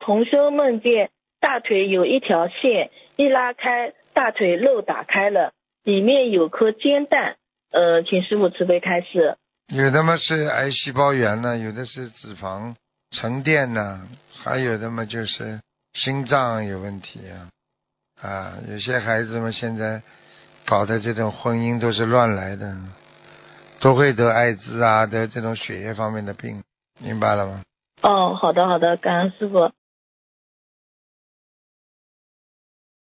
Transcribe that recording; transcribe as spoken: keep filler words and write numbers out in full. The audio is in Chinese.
同修梦见大腿有一条线，一拉开大腿肉打开了，里面有颗煎蛋。呃，请师父慈悲开示。 有的嘛是癌细胞源呢，有的是脂肪沉淀呢，还有的嘛就是心脏有问题啊。啊，有些孩子们现在搞的这种婚姻都是乱来的，都会得艾滋啊，得这种血液方面的病，明白了吗？ 哦，好的好的，感恩师父。